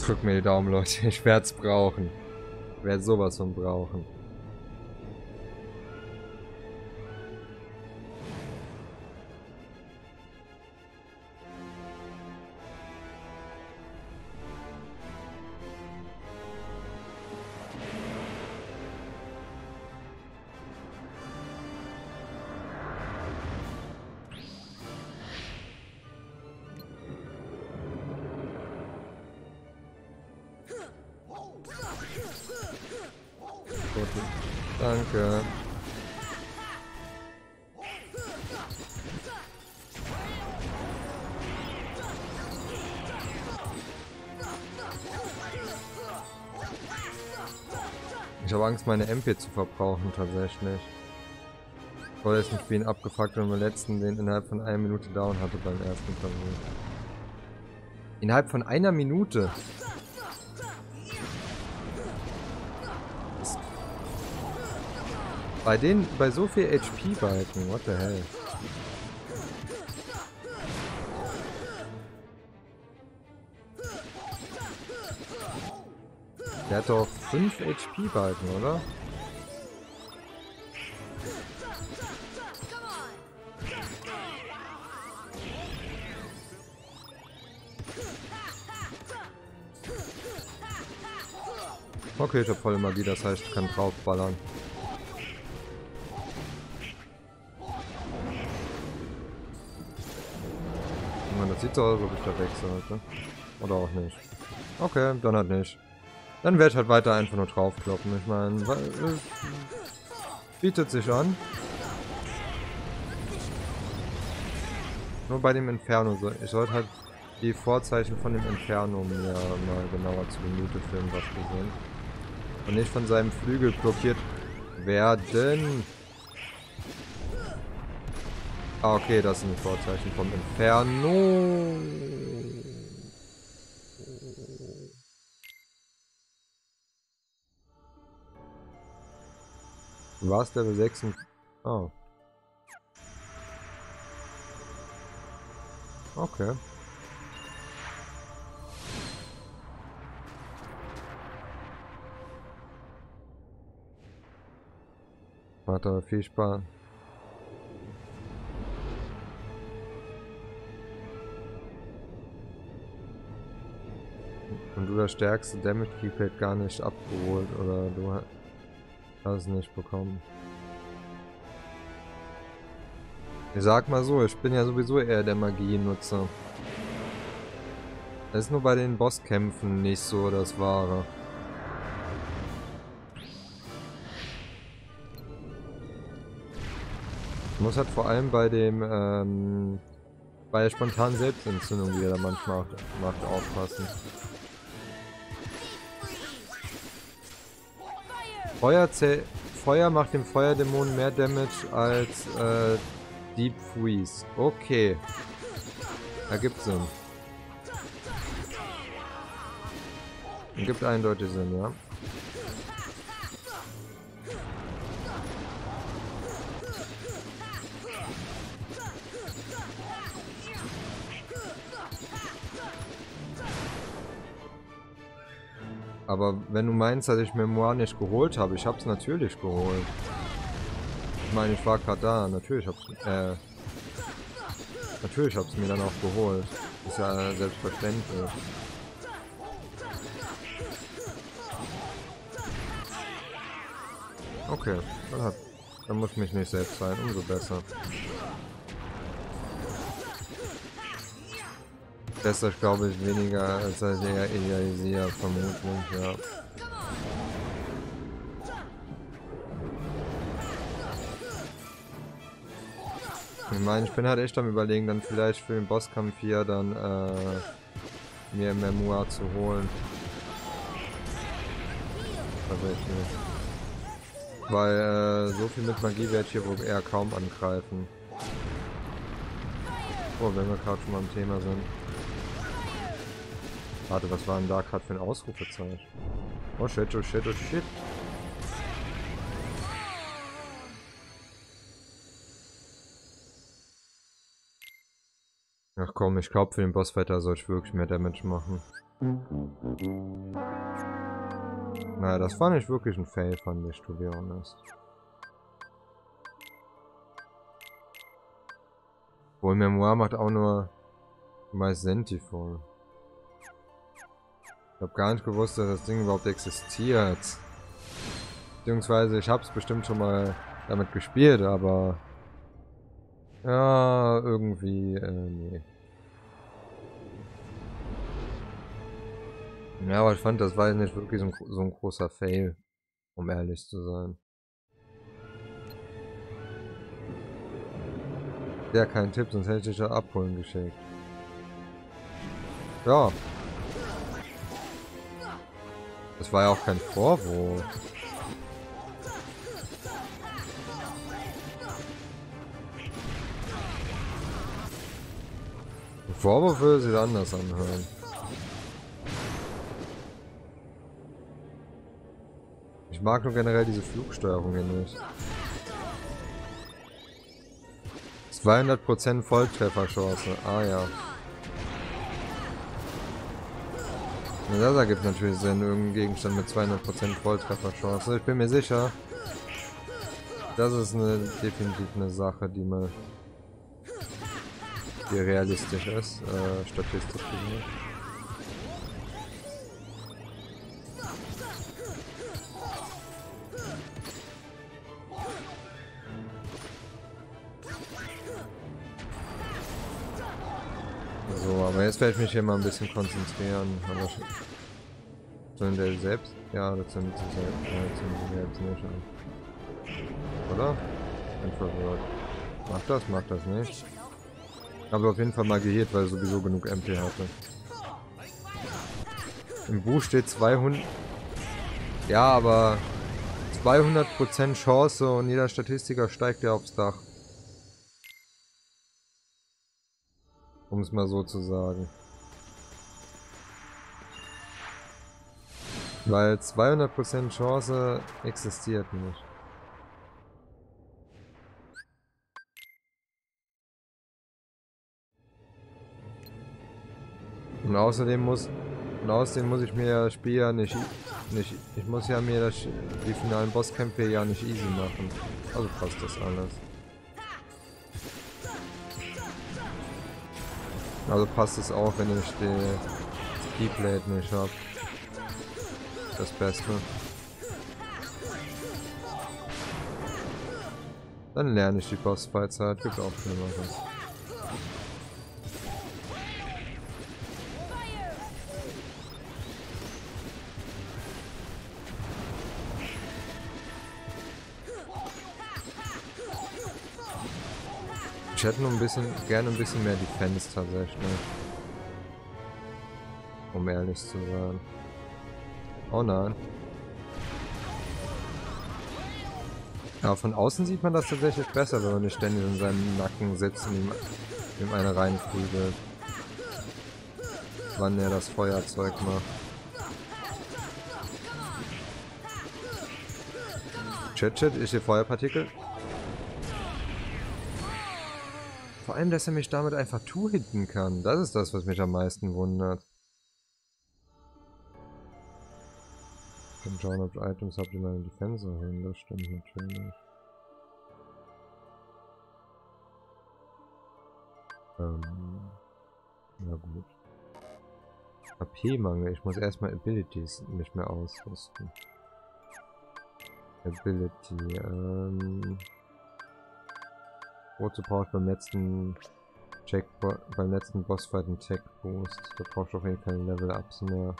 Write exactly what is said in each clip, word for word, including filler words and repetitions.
Drückt mir die Daumen, Leute. Ich werde es brauchen. Ich werde sowas von brauchen. Gut. Danke. Ich habe Angst, meine M P zu verbrauchen, tatsächlich. Ich wollte jetzt nicht wie ihn abgefuckt und beim letzten den innerhalb von einer Minute down hatte beim ersten Versuch. Innerhalb von einer Minute? Das bei den, bei so viel H P-Balken, what the hell? Der hat doch fünf H P-Balken, oder? Okay, ich hab volle Magie, das heißt, ich kann draufballern. Das sieht so aus, als ob ich da weg sollte. Oder auch nicht. Okay, dann halt nicht. Dann werde ich halt weiter einfach nur draufkloppen. Ich meine, es bietet sich an. Nur bei dem Inferno. Ich sollte halt die Vorzeichen von dem Inferno mir mal genauer zu Gemüte führen, was wir sehen. Und nicht von seinem Flügel blockiert werden. Ah, okay, das sind die Vorzeichen vom Inferno. War es Level sechs? Oh. Okay. Macht aber viel Spaß. Und du das stärkste Damage Keypad gar nicht abgeholt oder du hast es nicht bekommen. Ich sag mal so, ich bin ja sowieso eher der Magienutzer. Das ist nur bei den Bosskämpfen nicht so das Wahre. Ich muss halt vor allem bei dem, ähm, bei der spontanen Selbstentzündung, die er da manchmal macht, aufpassen. Feuer, Feuer macht dem Feuerdämon mehr Damage als äh, Deep Freeze. Okay. Ergibt Sinn. Ergibt eindeutig Sinn, ja. Aber wenn du meinst, dass ich Memoir nicht geholt habe, ich hab's natürlich geholt. Ich meine, ich war gerade da, natürlich hab's, äh, natürlich hab's mir dann auch geholt. Ist ja selbstverständlich. Okay, dann, hat, dann muss ich mich nicht selbst sein, umso besser. Besser, ich glaube ich, weniger als er eher idealisiert, vermutlich, ja. Ich meine, ich bin halt echt am Überlegen, dann vielleicht für den Bosskampf hier dann äh, mir Memoir zu holen. Tatsächlich. Weil äh, so viel mit Magie werde ich hier wohl eher kaum angreifen. Oh, wenn wir gerade schon mal im Thema sind. Warte, was war denn da gerade für ein Ausrufezeichen? Oh shit, oh shit, oh shit. Ach komm, ich glaube für den Bossfighter soll ich wirklich mehr Damage machen. Naja, das war nicht wirklich ein Fail von mir, to be honest. Wohl Memoir macht auch nur Maisenti voll. Ich habe gar nicht gewusst, dass das Ding überhaupt existiert. Beziehungsweise ich habe es bestimmt schon mal damit gespielt, aber ja, irgendwie, äh, nee. Ja, aber ich fand, das war nicht wirklich so ein, so ein großer Fail, um ehrlich zu sein. Ja, kein Tipp, sonst hätte ich dich ja abholen geschickt. Ja. Das war ja auch kein Vorwurf. Ein Vorwurf würde sich anders anhören. Ich mag nur generell diese Flugsteuerung hier nicht. zweihundert Prozent Volltrefferchance. Ah ja. Ja. Das ergibt natürlich Sinn, irgendein Gegenstand mit zweihundert Prozent Volltrefferchance. Ich bin mir sicher, das ist eine, definitiv eine Sache, die mal die realistisch ist, äh, statistisch gesehen. So, aber jetzt werde ich mich hier mal ein bisschen konzentrieren. Aber sind der selbst? Ja, das sind sie selbst, ja, das sind sie selbst nicht. Oder? Bin verwirrt. Macht das, macht das nicht. Aber auf jeden Fall mal geheilt, weil er sowieso genug M P hatte. Im Buch steht zweihundert. Ja, aber zweihundert Prozent Chance und jeder Statistiker steigt ja aufs Dach. Um es mal so zu sagen. Weil zweihundert Prozent Chance existiert nicht. Und außerdem muss und außerdem muss ich mir das Spiel ja nicht, nicht ich muss ja mir das, die finalen Bosskämpfe ja nicht easy machen. Also passt das alles. Also passt es auch, wenn ich die Keyblade nicht habe. Das Beste. Dann lerne ich die Bossfights halt, gibt auch Schlimmeres. Ich hätte nur ein bisschen, gerne ein bisschen mehr Defense tatsächlich. Um ehrlich zu sein. Oh nein. Ja, von außen sieht man das tatsächlich besser, wenn man nicht ständig in seinem Nacken sitzt und ihm, ihm eine reinprügelt. Wann er das Feuerzeug macht. Shit, shit, ist hier Feuerpartikel? Vor allem, dass er mich damit einfach two-hitten kann. Das ist das, was mich am meisten wundert. Dann schauen, ob Items habt, die meine Defense erhöhen. Das stimmt natürlich. Ähm. Na gut. H P-Mangel. Ich muss erstmal Abilities nicht mehr ausrüsten. Ability. Ähm. Wozu brauche ich beim letzten Check beim letzten Bossfight einen Tech Boost? Da brauche ich auf jeden Fall keine Level-Ups mehr.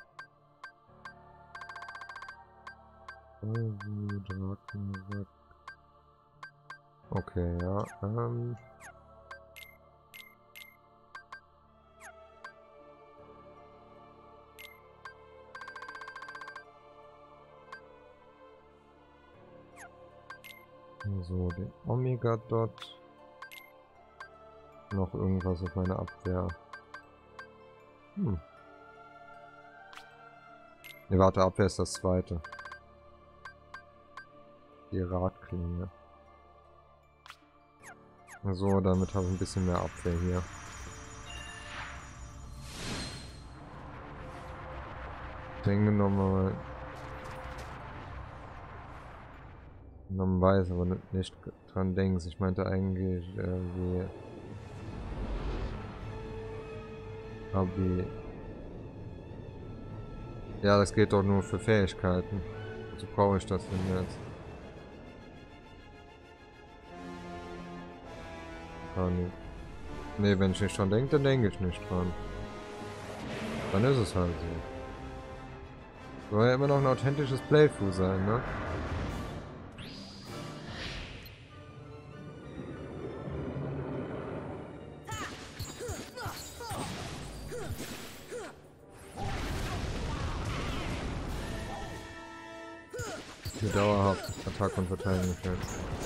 Okay, ja. Ähm. So, den Omega Dot. Noch irgendwas auf meine Abwehr. Hm. Ne, warte, Abwehr ist das zweite. Die Radklinge. So, damit habe ich ein bisschen mehr Abwehr hier. streng genommen, aber man weiß, aber nicht dran denkst. Ich meinte eigentlich irgendwie Abi. Ja, das geht doch nur für Fähigkeiten. So brauche ich das denn jetzt? Kann. Nee, wenn ich nicht dran denke, dann denke ich nicht dran. Dann ist es halt so. Soll ja immer noch ein authentisches Playthrough sein, ne? Die dauerhaft Attack und Verteidigung fällt.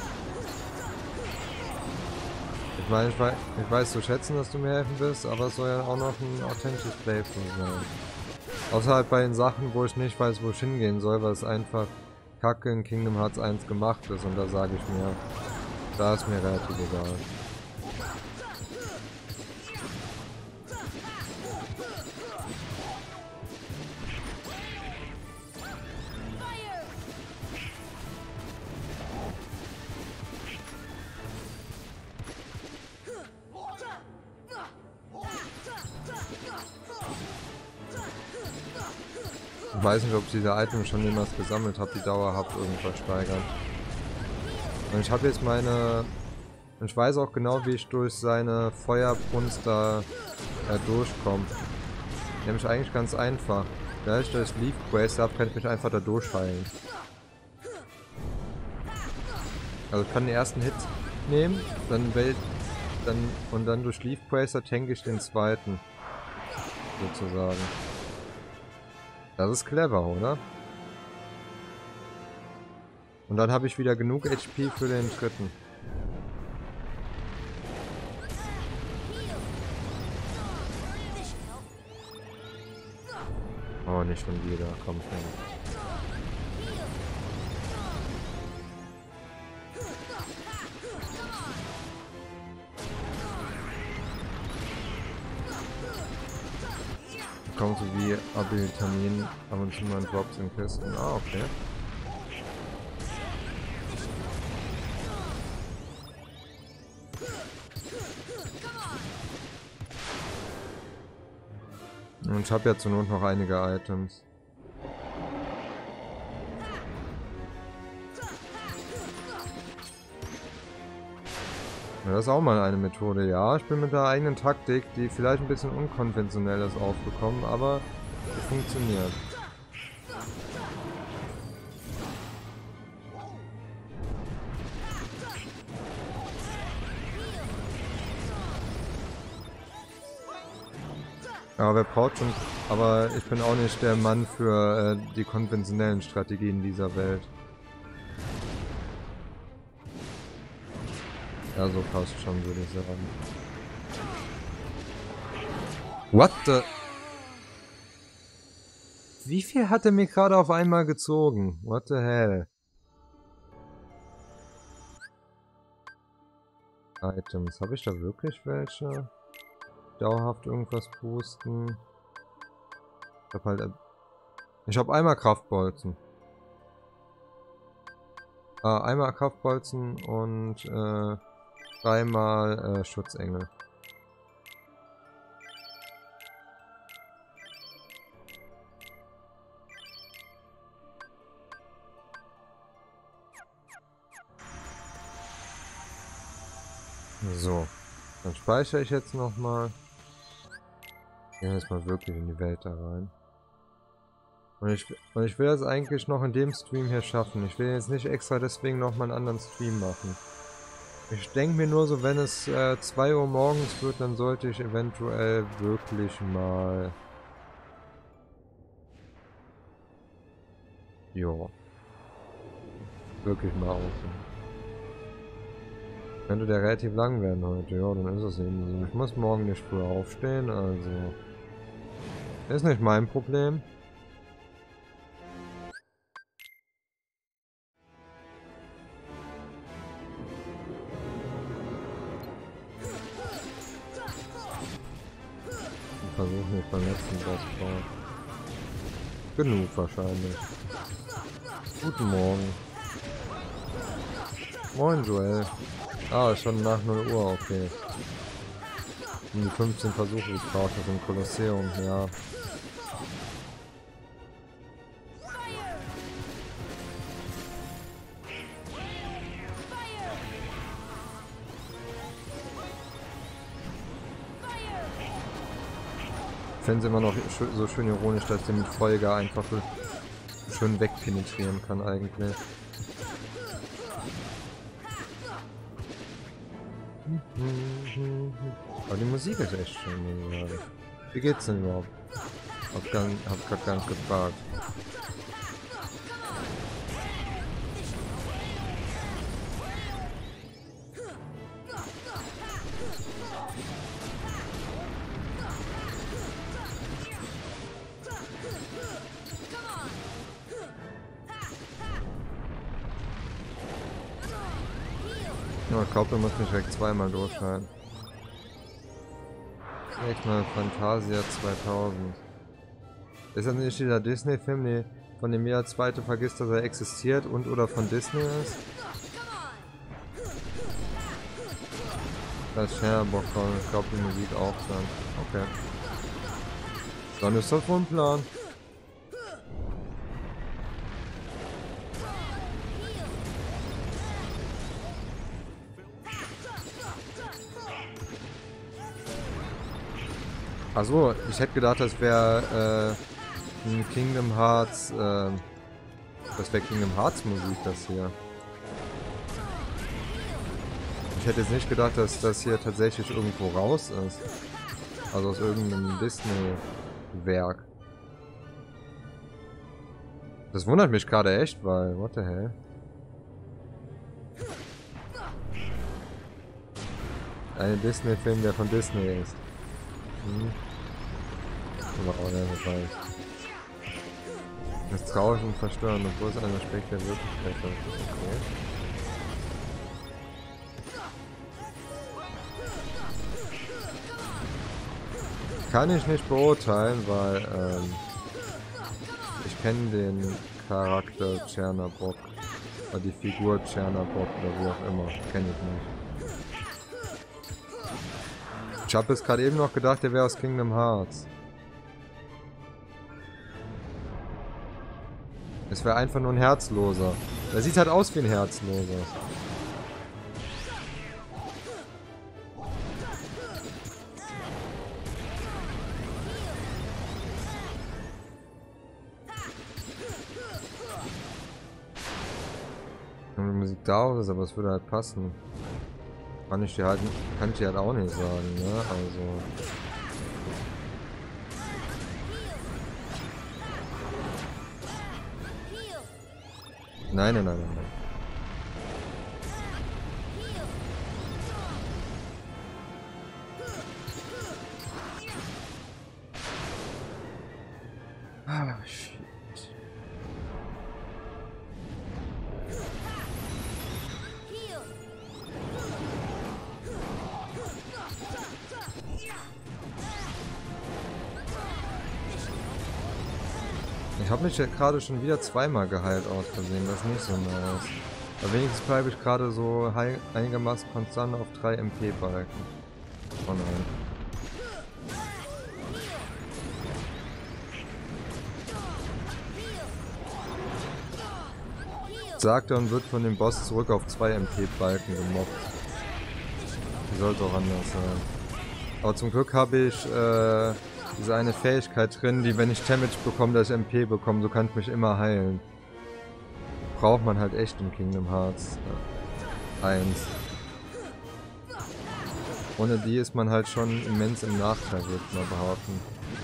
Ich meine, ich weiß, ich weiß zu schätzen, dass du mir helfen willst, aber es soll ja auch noch ein authentisches Playthrough sein. Außer halt bei den Sachen, wo ich nicht weiß, wo ich hingehen soll, weil es einfach kacke in Kingdom Hearts eins gemacht ist und da sage ich mir, da ist mir relativ egal. Ich weiß nicht, ob ich diese Items schon jemals gesammelt habe, die dauerhaft irgendwas steigern. Und ich habe jetzt meine... Und ich weiß auch genau, wie ich durch seine Feuerbrunst da äh, durchkomme. Nämlich eigentlich ganz einfach. Da ich das Leaf Quest habe, kann ich mich einfach da durchheilen. Also ich kann den ersten Hit nehmen, dann Welt, dann und dann durch Leaf Quest tanke ich den zweiten. Sozusagen. Das ist clever, oder? Und dann habe ich wieder genug H P für den dritten. Oh, nicht schon wieder. Komm schon. Kommt so wie Abilitamin ab und zu mal Drops in Kisten. Ah, okay. Und ich habe ja zur Not noch einige Items. Ja, das ist auch mal eine Methode, ja. Ich bin mit der eigenen Taktik, die vielleicht ein bisschen unkonventionell ist, aufgekommen, aber die funktioniert. Aber wer braucht schon... Aber ich bin auch nicht der Mann für äh, die konventionellen Strategien dieser Welt. Ja, so passt schon, würde ich sagen. What the... Wie viel hat er mir gerade auf einmal gezogen? What the hell? Items. Habe ich da wirklich welche? Dauerhaft irgendwas boosten? Ich hab halt... Ich hab einmal Kraftbolzen. Ah, einmal Kraftbolzen und äh, dreimal äh, Schutzengel. So, dann speichere ich jetzt nochmal. Gehen wir jetzt mal wirklich in die Welt da rein. Und ich, und ich will das eigentlich noch in dem Stream hier schaffen. Ich will jetzt nicht extra deswegen nochmal einen anderen Stream machen. Ich denke mir nur so, wenn es äh, zwei Uhr morgens wird, dann sollte ich eventuell wirklich mal... Jo. Wirklich mal aufhören. Könnte der relativ lang werden heute, ja, dann ist es eben so. Ich muss morgen nicht früh aufstehen, also... Ist nicht mein Problem. Ich versuche nicht beim letzten Boss bauen. Genug wahrscheinlich. Guten Morgen. Moin Joel. Ah, ist schon nach null Uhr, okay. Um die fünfzehn Versuche gebraucht hat im Kolosseum, ja. Ich finde es immer noch so schön ironisch, dass der mit Folger einfach so schön wegpenetrieren kann eigentlich. Aber die Musik ist echt schön. Wie geht's denn überhaupt? Hab, gar, hab grad gar nicht gefragt. Ja, ich glaube, du musst mich direkt zweimal durchhalten. Echt mal Fantasia zweitausend. Ist das nicht dieser Disney-Film, von dem jeder Zweite vergisst, dass er existiert und oder von Disney ist? Das ist Scherbock, ich glaube die Musik auch dann. Okay. Dann ist das wohl ein Plan. Achso, ich hätte gedacht, das wäre äh, ein Kingdom Hearts, äh, das wäre Kingdom Hearts Musik, das hier. Ich hätte jetzt nicht gedacht, dass das hier tatsächlich irgendwo raus ist. Also aus irgendeinem Disney-Werk. Das wundert mich gerade echt, weil, what the hell? Ein Disney-Film, der von Disney ist. Hm. Wow, ja, das weiß. Das ist traurig und verstörend, obwohl es ein Aspekt der Wirklichkeit ist. Okay. Kann ich nicht beurteilen, weil ähm, ich kenne den Charakter Tschernabok oder die Figur Tschernabok oder wie auch immer, kenne ich nicht. Ich habe es gerade eben noch gedacht, der wäre aus Kingdom Hearts. Es wäre einfach nur ein Herzloser. Der sieht halt aus wie ein Herzloser. Wenn die Musik da ist, aber es würde halt passen. Kann ich dir halt, kann ich dir halt auch nicht sagen, ne? Also. Nein, nein, nein, nein, nein. Ah, shit. Ich habe mich ja gerade schon wieder zweimal geheilt aus Versehen, das ist nicht so nice. Aber wenigstens bleibe ich gerade so einigermaßen konstant auf drei M P-Balken. Oh nein. Sagt er und wird von dem Boss zurück auf zwei M P-Balken gemobbt. Wie soll es auch anders sein. Aber zum Glück habe ich äh, diese eine Fähigkeit drin, die, wenn ich Damage bekomme, dass ich M P bekomme, so kann ich mich immer heilen. Braucht man halt echt in Kingdom Hearts eins. Ohne die ist man halt schon immens im Nachteil, würde ich mal behaupten.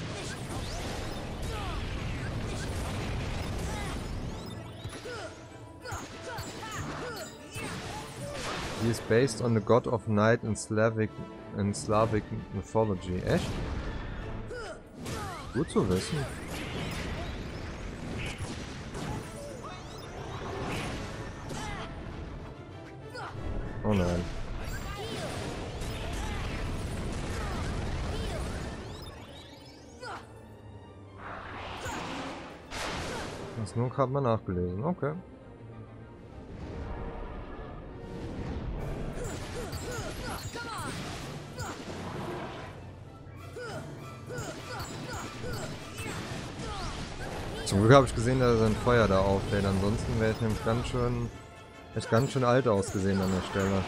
Die ist based on the god of night in Slavic, in Slavic mythology. Echt? Gut zu wissen. Oh nein. Hast nur gerade mal nachgelesen, okay. Zum Glück habe ich gesehen, dass er sein Feuer da auflädt. Ansonsten wäre ich nämlich ganz schön, echt ganz schön alt ausgesehen an der Stelle.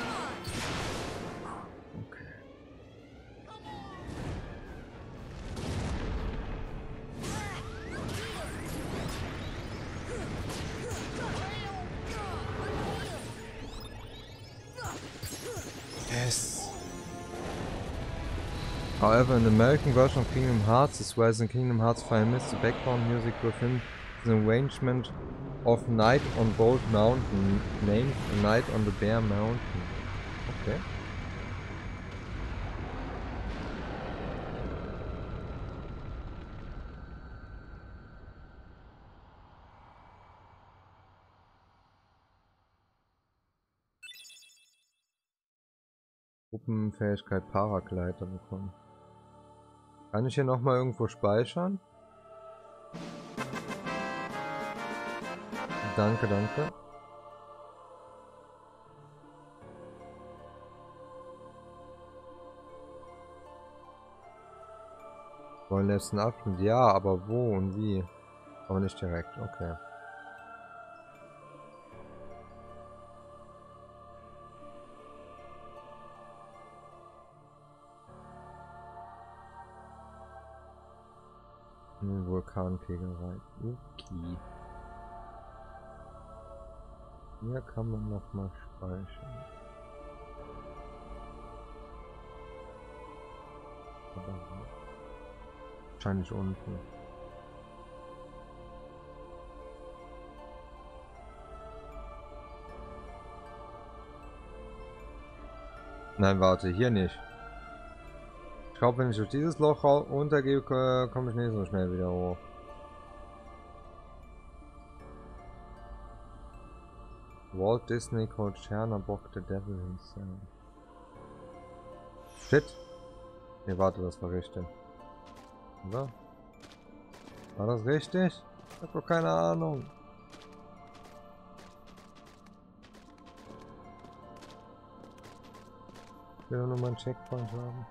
Okay. Yes. However, in the American version of Kingdom Hearts, as well as in Kingdom Hearts Fire Mist, the background music within the arrangement of Night on Bold Mountain, named Night on the Bear Mountain. Okay. Gruppenfähigkeit Paragleiter bekommen. Kann ich hier nochmal irgendwo speichern? Danke, danke. Wollen letzten Abschnitt? Ja, aber wo und wie? Aber nicht direkt, okay. Vulkankegelei. Okay. Hier kann man noch mal speichern. Aber wahrscheinlich unten. Nein, warte, hier nicht. Ich glaube, wenn ich durch dieses Loch runtergehe, komme ich nicht so schnell wieder hoch. Walt Disney called Chernabog the Devil himself. Shit. Ne, warte, das war richtig. Oder? War das richtig? Ich hab doch keine Ahnung. Ich will nur mal einen Checkpoint haben.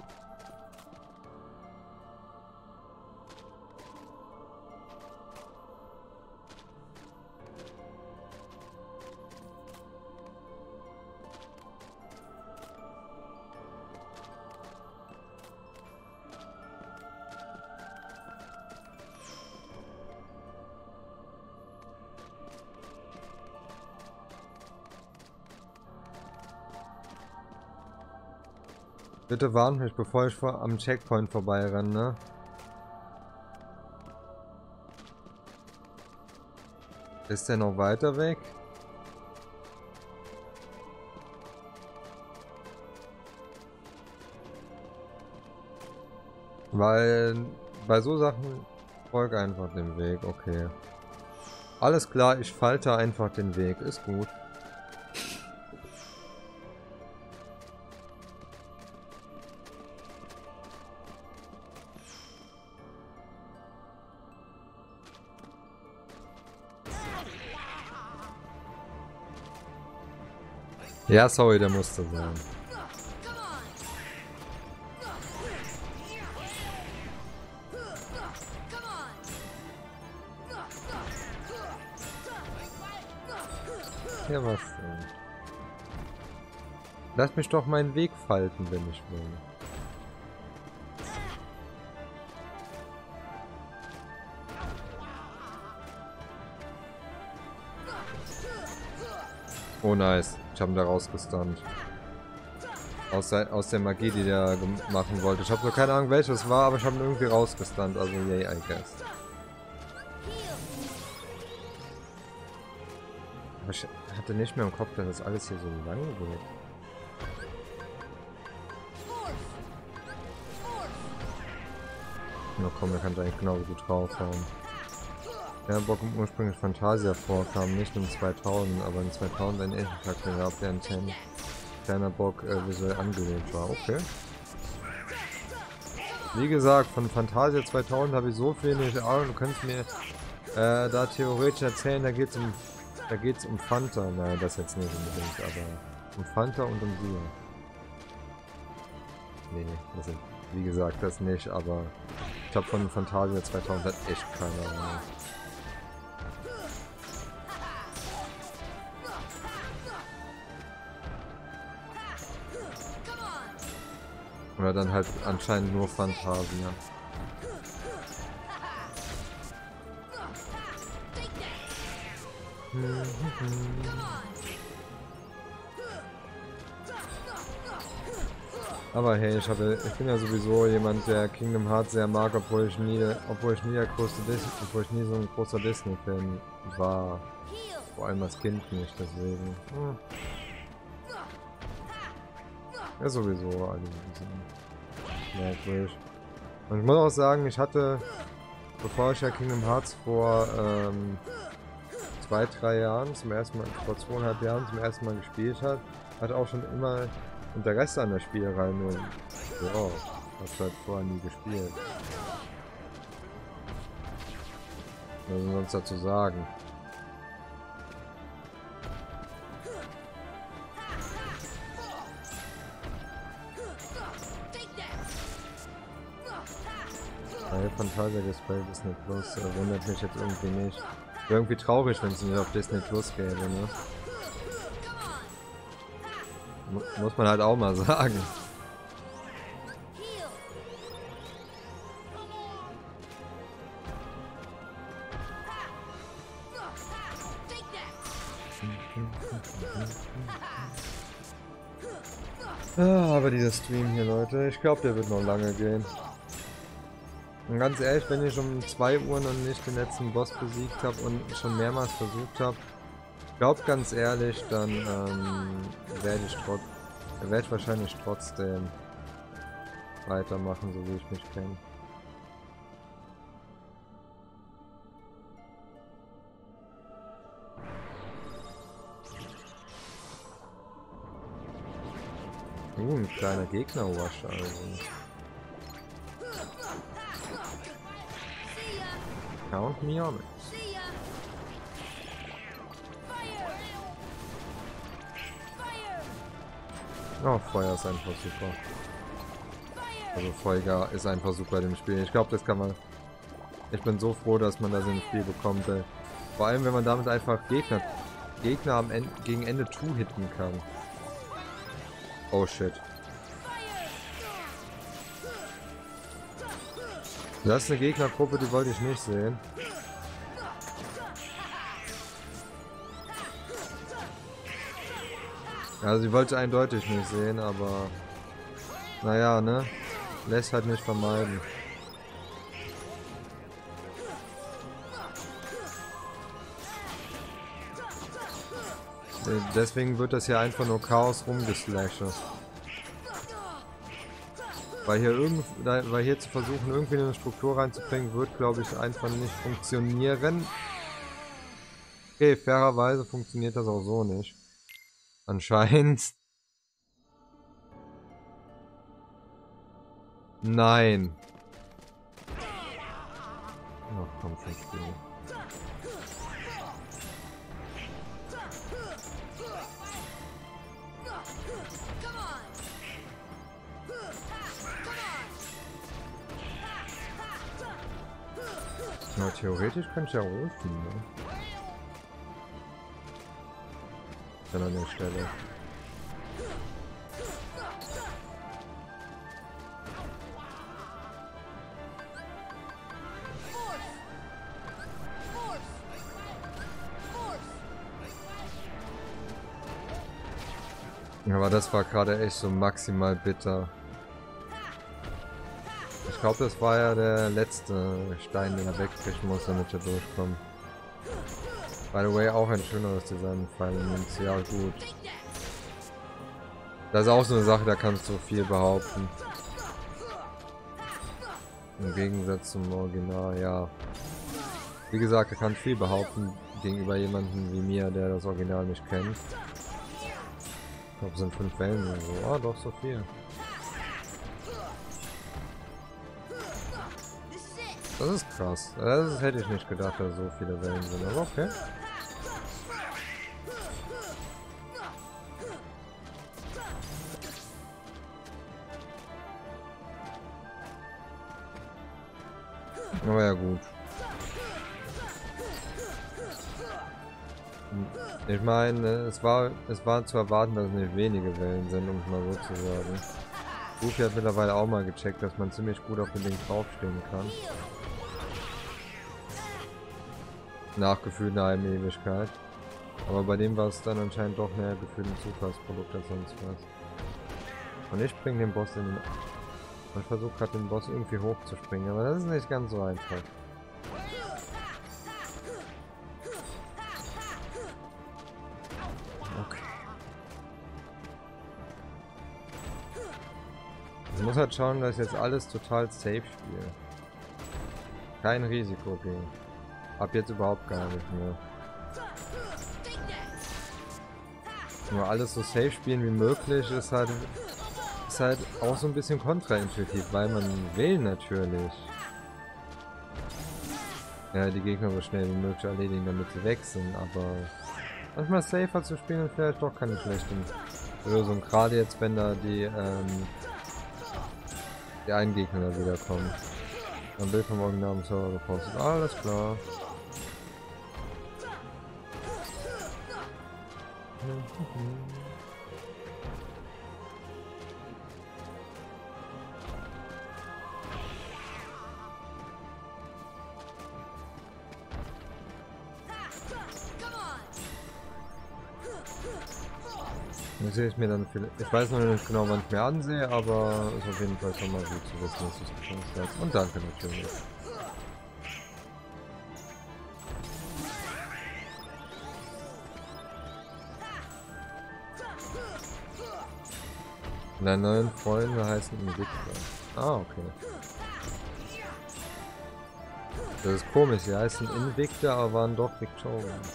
Bitte warnt mich, bevor ich vor, am Checkpoint vorbeirenne, ne? Ist der noch weiter weg? Weil bei so Sachen folge einfach dem Weg, okay. Alles klar, ich falte einfach den Weg, ist gut. Ja, sorry, der musste sein. Ja, was denn? Lass mich doch meinen Weg falten, wenn ich will. Oh nice, ich habe ihn da rausgestunt. Aus, aus der Magie, die der machen wollte. Ich habe nur keine Ahnung, welches war, aber ich habe ihn irgendwie rausgestunt. Also yay, I guess. Aber ich hatte nicht mehr im Kopf, dass das alles hier so lang wird. Na komm, der kann eigentlich genauso gut draufhauen. Ja, Bock im ursprünglich Fantasia vorkam, nicht im zweitausend, aber in zweitausend ein echter Charakter gab, der in ten kleiner Bock äh, visuell angelehnt war. Okay. Wie gesagt, von Fantasia zweitausend habe ich so viel nicht Ahnung, du könntest mir Äh, da theoretisch erzählen, da geht's um, da geht's um Fanta. Nein, das jetzt nicht unbedingt, aber um Fanta und um sie. Nee, das sind, wie gesagt, das nicht, aber ich habe von Fantasia zweitausend echt keine Ahnung. Oder dann halt anscheinend nur Fantasia. Aber hey, ich, habe, ich bin ja sowieso jemand, der Kingdom Hearts sehr mag, obwohl ich nie, obwohl ich nie der große Disney, obwohl ich nie so ein großer Disney-Fan war. Vor allem als Kind nicht, deswegen. Hm. Ja, sowieso alle ein bisschen merkwürdig. Und ich muss auch sagen, ich hatte, bevor ich ja Kingdom Hearts vor ähm, zwei, drei Jahren zum ersten Mal, vor zweieinhalb Jahren zum ersten Mal gespielt hat, hatte auch schon immer Interesse an der Spielerei, nur wow, hab's halt vorher nie gespielt. Was soll man uns dazu sagen? Ja, Fantasia gespielt, Disney Plus, äh, wundert mich jetzt irgendwie nicht. Wäre irgendwie traurig, wenn es nicht auf Disney Plus gäbe, ne? Mu muss man halt auch mal sagen. Ah, aber dieser Stream hier, Leute, ich glaube, der wird noch lange gehen. Und ganz ehrlich, wenn ich um zwei Uhr noch nicht den letzten Boss besiegt habe und schon mehrmals versucht habe, glaubt ganz ehrlich, dann ähm, werde ich, trot werd ich wahrscheinlich trotzdem weitermachen, so wie ich mich kenne. Uh, ein kleiner Gegner-Wash also. Count me on it. Oh, Feuer ist einfach super. Also Feuer ist einfach super im Spiel. Ich glaube, das kann man... Ich bin so froh, dass man das im Spiel bekommt. Ey. Vor allem, wenn man damit einfach Gegner, Gegner am Ende, gegen Ende two-hitten kann. Oh shit. Das ist eine Gegnergruppe, die wollte ich nicht sehen. Also sie wollte eindeutig nicht sehen, aber naja, ne? Lässt halt nicht vermeiden. Deswegen wird das hier einfach nur Chaos rumgeslasht. Weil hier irgend, weil hier zu versuchen, irgendwie eine Struktur reinzubringen, wird, glaube ich, einfach nicht funktionieren. Okay, fairerweise funktioniert das auch so nicht. Anscheinend. Nein. Ach komm schon, Spiel. Na, theoretisch kann ich ja rufen, ne? Dann an der Stelle. Aber das war gerade echt so maximal bitter. Ich glaube, das war ja der letzte Stein, den er wegkriegen muss, damit er durchkommt. By the way, auch ein schöneres Design, Final Münze. Ja, gut. Das ist auch so eine Sache, da kannst du viel behaupten. Im Gegensatz zum Original, ja. Wie gesagt, er kann viel behaupten gegenüber jemandem wie mir, der das Original nicht kennt. Ich glaube, es sind fünf Wellen oder so. Ah, doch, so viel. Das ist krass. Das hätte ich nicht gedacht, dass so viele Wellen sind, aber okay. Aber ja gut. Ich meine, es war es war zu erwarten, dass es nicht wenige Wellen sind, um es mal so zu sagen. Goofy hat mittlerweile auch mal gecheckt, dass man ziemlich gut auf dem Ding draufstehen kann. Nach gefühlt einer halben Ewigkeit. Aber bei dem war es dann anscheinend doch mehr gefühlt ein Zufallsprodukt als sonst was. Und ich bringe den Boss in den... Ich versuche gerade den Boss irgendwie hochzuspringen, aber das ist nicht ganz so einfach. Okay. Ich muss halt schauen, dass ich jetzt alles total safe spiele. Kein Risiko gehen. Ab jetzt überhaupt gar nicht mehr. Nur alles so safe spielen wie möglich ist halt, ist halt auch so ein bisschen kontraintuitiv, weil man will natürlich ja, die Gegner so schnell wie möglich erledigen, damit sie weg sind, aber manchmal safer zu spielen ist vielleicht doch keine schlechte Lösung, gerade jetzt wenn da die, ähm, die einen Gegner da wieder kommen. Ein Bild vom Original am Server gepostet, alles klar. Das sehe ich mir dann viel. Ich weiß noch nicht genau, wann ich mir ansehe, aber ist auf jeden Fall schon mal gut zu wissen, dass du es gefunden hast. Und danke natürlich. Deine neuen Freunde heißen Invicta. Ah, okay. Das ist komisch, sie heißen Invicta, aber waren doch Victorians.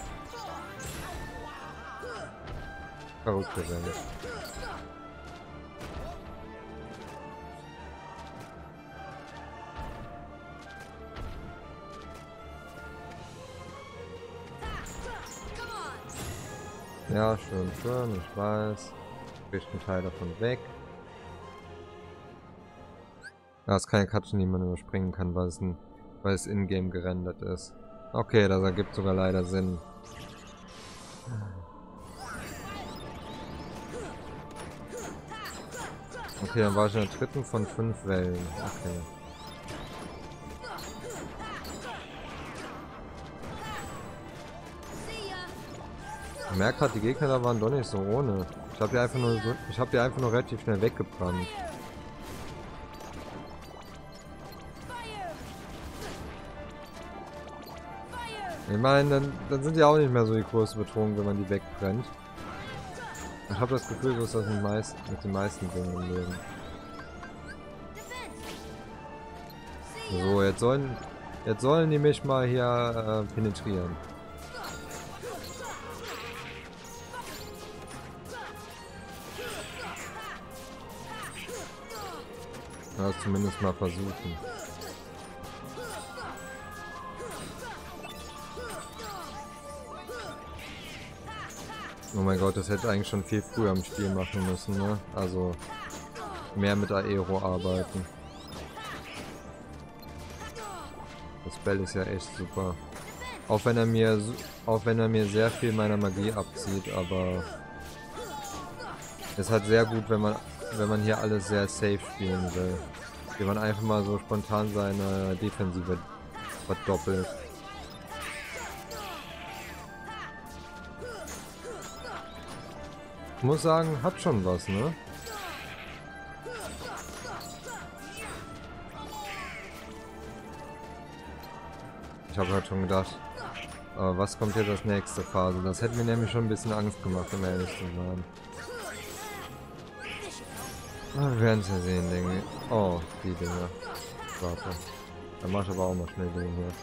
Verrückte Welt. Ja, schön, schön, ich weiß. Bricht ein Teil davon weg. Ja, es ist keine Cutscene, die man überspringen kann, weil es, ein, weil es in-game gerendert ist. Okay, das ergibt sogar leider Sinn. Okay, dann war ich in der dritten von fünf Wellen. Okay. Ich merke gerade, die Gegner da waren doch nicht so ohne. Ich habe die einfach nur so, ich habe die einfach nur relativ schnell weggebrannt. Ich meine, dann, dann sind die auch nicht mehr so die große Bedrohung, wenn man die wegbrennt. Ich habe das Gefühl, so ist das mit, meist, mit den meisten Dingen im Leben. So, jetzt sollen, jetzt sollen die mich mal hier äh, penetrieren. Das zumindest mal versuchen. Oh mein Gott, das hätte eigentlich schon viel früher im Spiel machen müssen, ne? Also mehr mit Aero arbeiten. Das Spell ist ja echt super. Auch wenn er mir auch wenn er mir sehr viel meiner Magie abzieht, aber es ist halt sehr gut, wenn man wenn man hier alles sehr safe spielen will. Wenn man einfach mal so spontan seine Defensive verdoppelt. Ich muss sagen, hat schon was, ne? Ich habe halt schon gedacht, aber was kommt jetzt als nächste Phase? Das hätte mir nämlich schon ein bisschen Angst gemacht, um ehrlich zu sein. Wir werden es ja sehen, denke ich. Oh, die Dinger. Warte. Dann mach ich aber auch mal schnell den hier.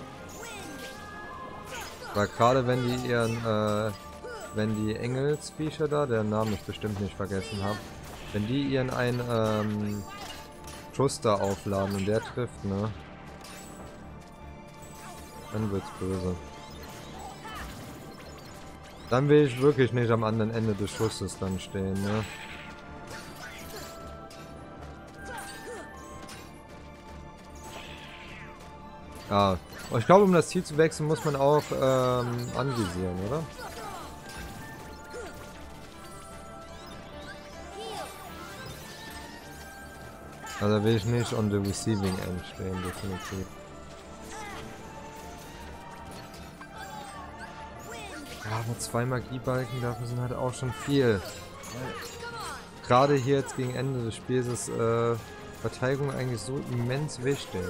Weil gerade wenn die ihren, äh, wenn die Engelsviecher da, deren Namen ich bestimmt nicht vergessen habe, wenn die ihren einen, ähm, Schuss da aufladen und der trifft, ne? Dann wird's böse. Dann will ich wirklich nicht am anderen Ende des Schusses dann stehen, ne? Ah, aber ich glaube, um das Ziel zu wechseln, muss man auch ähm, anvisieren, oder? Also will ich nicht on the receiving end stehen, definitiv. Ja, aber zwei Magiebalken dafür sind halt auch schon viel. Gerade hier jetzt gegen Ende des Spiels ist äh, Verteidigung eigentlich so immens wichtig.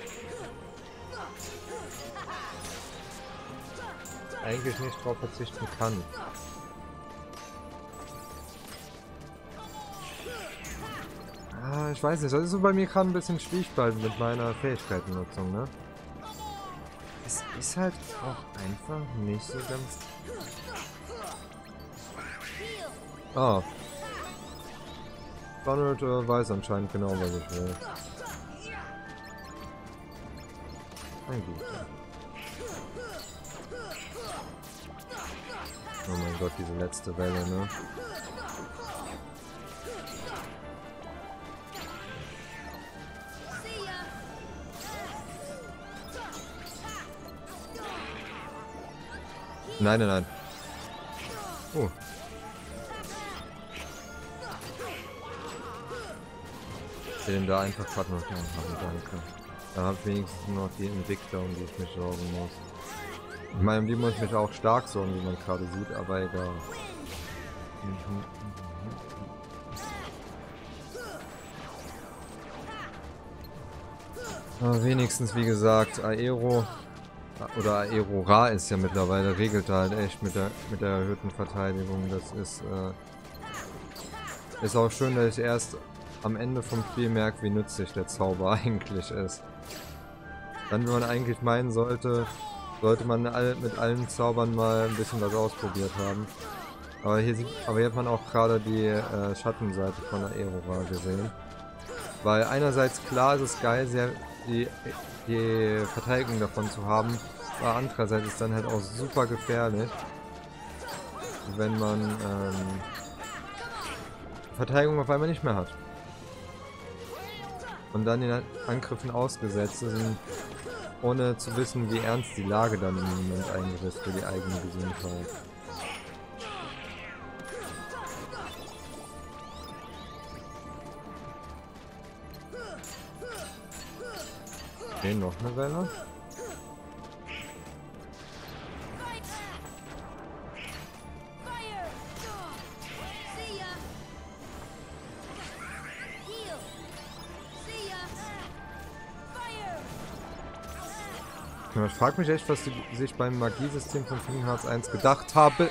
Eigentlich nicht drauf verzichten kann. Ah, ich weiß nicht, das ist so bei mir gerade ein bisschen Zwiespalt mit meiner Fähigkeitennutzung, ne? Es ist halt auch einfach nicht so ganz... Ah. Donald äh, weiß anscheinend genau, was ich will. Ein guter. Oh mein Gott, diese letzte Welle, ne? Nein, nein, nein. Oh. Ich will den da einfach gerade noch haben, danke. Dann habe ich wenigstens noch die Invicta, um die ich mich sorgen muss. Ich meine, um die muss ich mich auch stark sorgen, wie man gerade sieht, aber egal. Mhm. Aber wenigstens, wie gesagt, Aero oder Aero-Ra ist ja mittlerweile, regelt halt echt mit der mit der erhöhten Verteidigung. Das ist äh, ist auch schön, dass ich erst am Ende vom Spiel merke, wie nützlich der Zauber eigentlich ist. Dann, wenn man eigentlich meinen sollte, sollte man all, mit allen Zaubern mal ein bisschen was ausprobiert haben. Aber hier sieht, aber hier hat man auch gerade die äh, Schattenseite von der Aero-Ra gesehen. Weil einerseits klar ist es geil, sehr die, die Verteidigung davon zu haben, aber andererseits ist es dann halt auch super gefährlich, wenn man ähm, Verteidigung auf einmal nicht mehr hat. Und dann den Angriffen ausgesetzt sind, ohne zu wissen, wie ernst die Lage dann im Moment eigentlich ist für die eigene Gesundheit. Okay, noch eine Welle. Ich frage mich echt, was sie sich beim Magiesystem von Kingdom Hearts eins gedacht haben.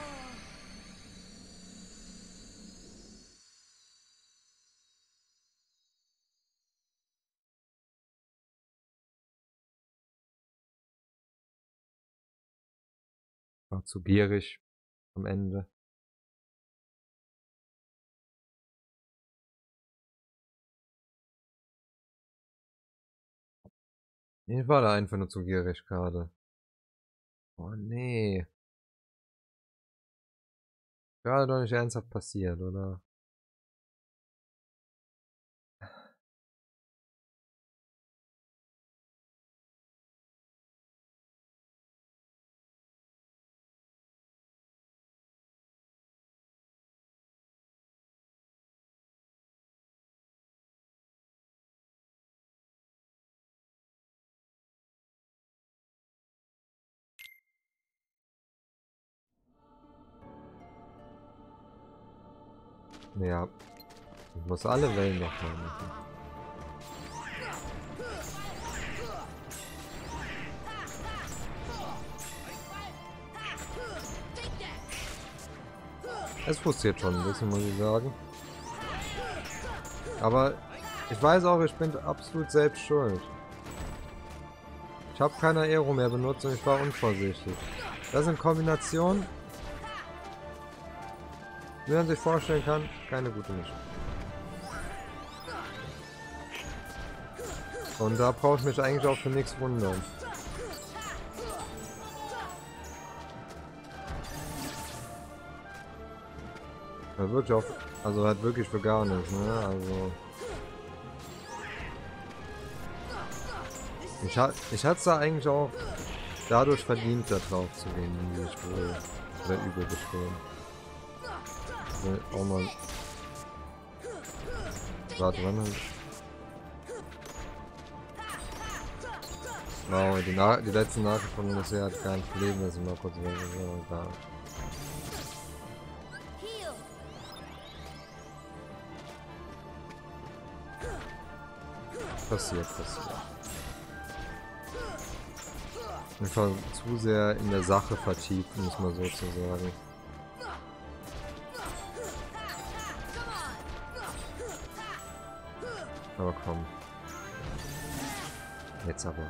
War zu gierig am Ende. Ich war da einfach nur zu gierig gerade. Oh nee. Gerade doch nicht ernsthaft passiert, oder? Ja. Ich muss alle Wellen nochmal machen. Es frustriert schon ein bisschen, muss ich sagen. Aber ich weiß auch, ich bin absolut selbst schuld. Ich habe keine Aero mehr benutzt und ich war unvorsichtig. Das in Kombination, wie man sich vorstellen kann, keine gute Mischung. Und da brauche ich mich eigentlich auch für nichts wundern. Ja, wirklich auch, also halt wirklich für gar nichts, ne? Also. Ich, hat, ich hatte es da eigentlich auch dadurch verdient, da drauf zu gehen, wie ich wohl oder übel bestehen. Also auch mal. Warte, wann? Wow, die, Na die letzte Nachricht von Lucia hat gar nicht gelesen, dass ich mal kurz weg so, da. Passiert, passiert. Einfach zu sehr in der Sache vertieft, muss man so zu sagen. Aber komm. Jetzt aber.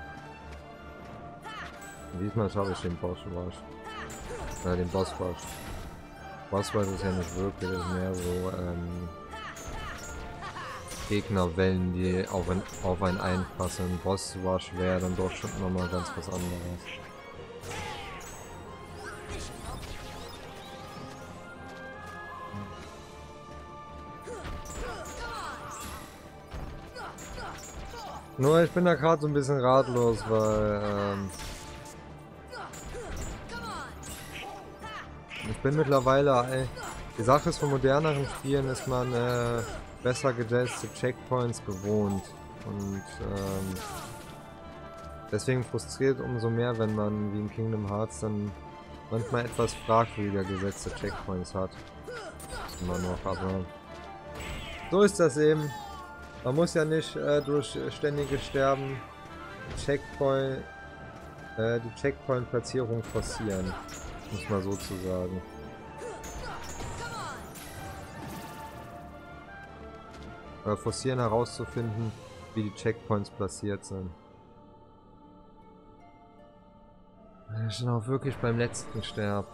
Diesmal schaffe ich den Boss Rush. Äh, den Boss Rush. Boss Rush ist ja nicht wirklich, ist mehr so, ähm, Gegnerwellen, die auf, ein, auf einen einpassen. Boss Rush wäre dann doch schon nochmal ganz was anderes. Nur ich bin da gerade so ein bisschen ratlos, weil ähm, ich bin mittlerweile, ey, die Sache ist, von moderneren Spielen ist man äh, besser gesetzte Checkpoints gewohnt und ähm, deswegen frustriert umso mehr, wenn man wie in Kingdom Hearts dann manchmal etwas fragwürdiger gesetzte Checkpoints hat. Immer noch, aber so ist das eben. Man muss ja nicht äh, durch ständiges Sterben Checkpoint, äh, die Checkpoint-Platzierung forcieren, muss man so zu sagen. Oder forcieren herauszufinden, wie die Checkpoints platziert sind. Ich bin auch wirklich beim letzten Sterb.